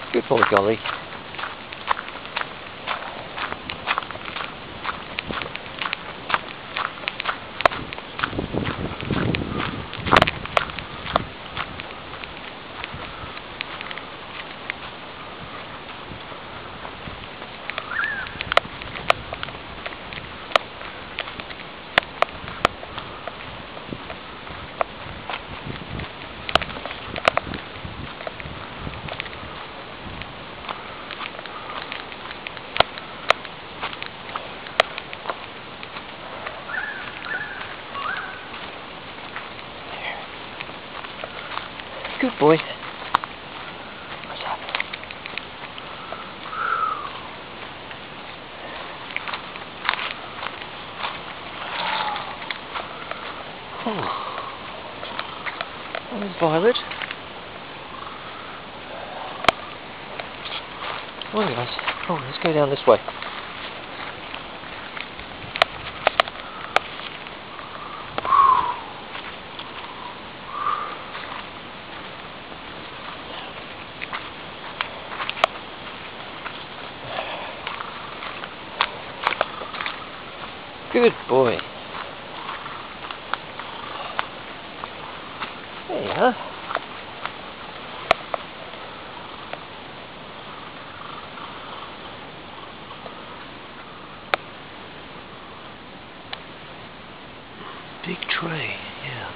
Good boy, Golley. Good boy. What's that? Oh. There's Violet. Oh, guys. Oh, let's go down this way. Good boy. There you are. Big tray, yeah.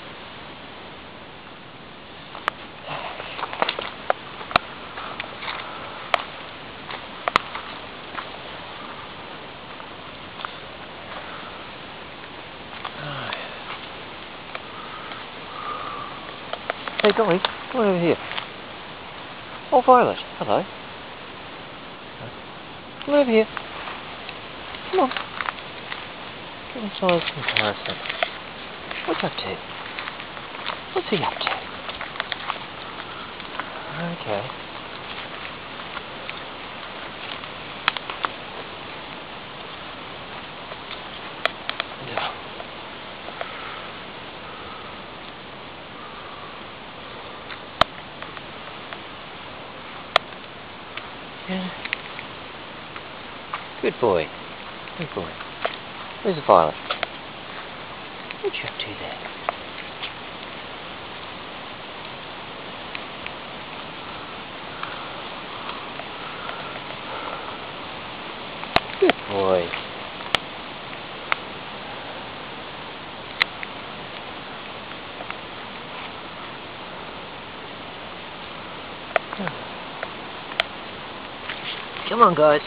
Hey, Golley, come on over here. Oh, Violet, hello. Come over here. Come on. Get a size comparison. What's up to? What's he up to? Okay. No. Yeah. Good boy. Good boy. Where's the Violet? What you up to there? Good boy. Come on, guys.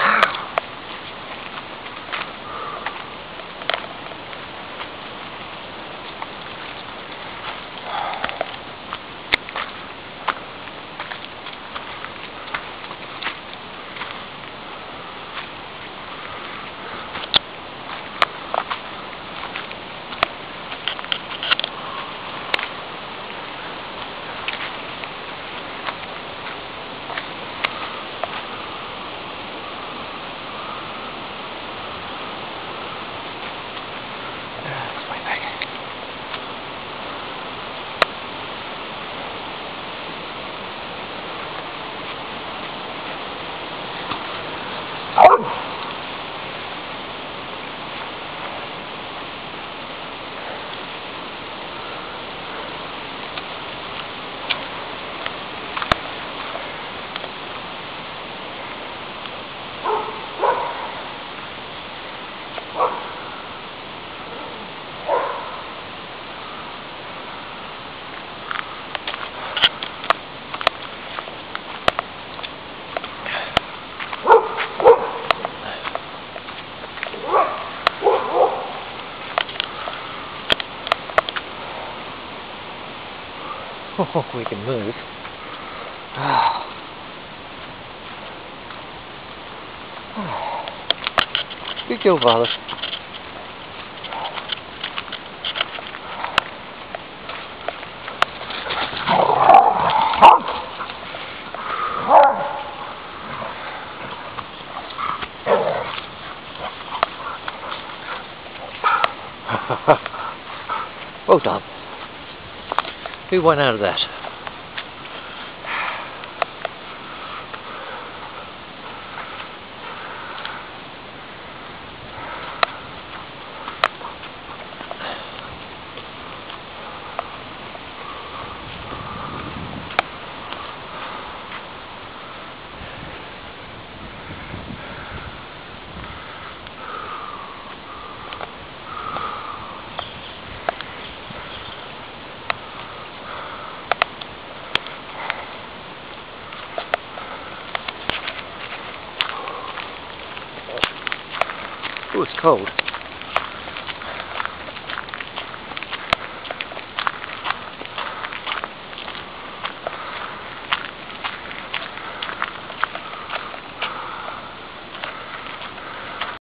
Oh, we can move. Good girl, Violet. Well done. Who went out of that? cold.